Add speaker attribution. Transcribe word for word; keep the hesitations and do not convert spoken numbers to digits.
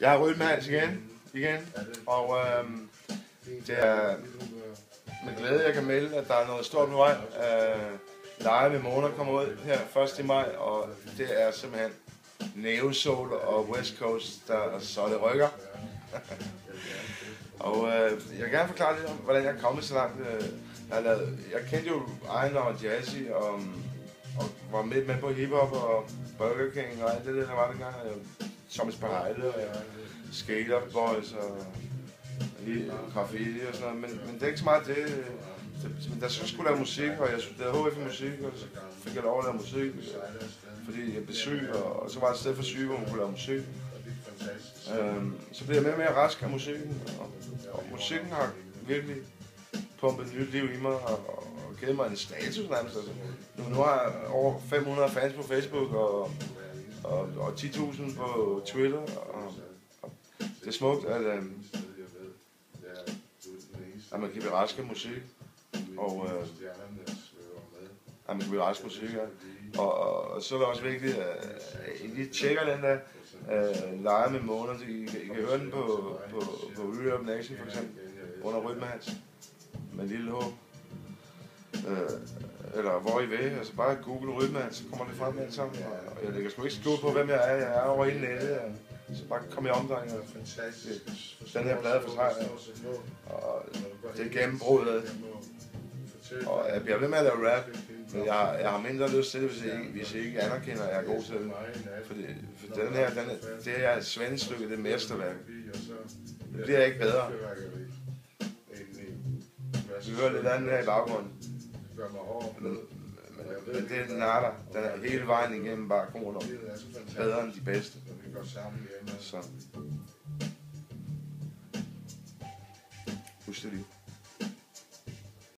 Speaker 1: Jeg har rytmehals igen, igen, og øhm, det er med glæde, jeg kan melde, at der er noget stort på vej. Øh, Live med Mona kommer ud her første maj, og det er simpelthen Neo Soul og West Coast, der så det rykker. Og øh, jeg vil gerne forklare lidt om, hvordan jeg er kommet så langt. Jeg, har lavet, jeg kendte jo Ejner og Jazzy, og, og var med, med på hiphop og Burger King og alt det der, der var dengang. Thomas Parejle og Skater Boys og graffiti og sådan noget. Men, men det er ikke så meget det. det men der skulle skulle lave musik, og jeg studerede H F i musik, og så fik jeg lov at lave musik, fordi jeg blev syg, og, og så var det et sted for syg, hvor man kunne lave musik. Øhm, så blev jeg mere og mere rask af musikken, og, og musikken har virkelig pumpet nyt liv i mig, og, og givet mig en status nærmest. Altså. Nu, nu har jeg over fem hundrede fans på Facebook, og, og, og ti tusind på Twitter, og, og det er smukt, at, øhm, at man kan blive rask af musik, og øh, at man kan blive rask af musik, ja. og, og, og så er det også vigtigt, at I lige tjekker den der Uh, leger med måneder, så I, I kan høre den på, på, på Urban Nation for eksempel, under rytmehals, med lille H. Uh, eller hvor I vil, altså bare google rytmehals, så kommer det frem alt sammen. Og jeg lægger sgu ikke skjul på, hvem jeg er, jeg er over hele nettet, så bare kom i omdrejning. Den her plade for sig, og det er gennembruddet. Og jeg bliver ved med at lave rap, men jeg, jeg har mindre lyst til det, hvis jeg, hvis jeg ikke anerkender, at jeg er god til det. Fordi, for den her, den, det her svendestykke, det er mesterværk. Det bliver ikke bedre. Vi hører lidt andet her i baggrunden. Men, men, men det er den er der. Den er hele vejen igennem bare god nok. Bedre end de bedste. Så. Husk det lige.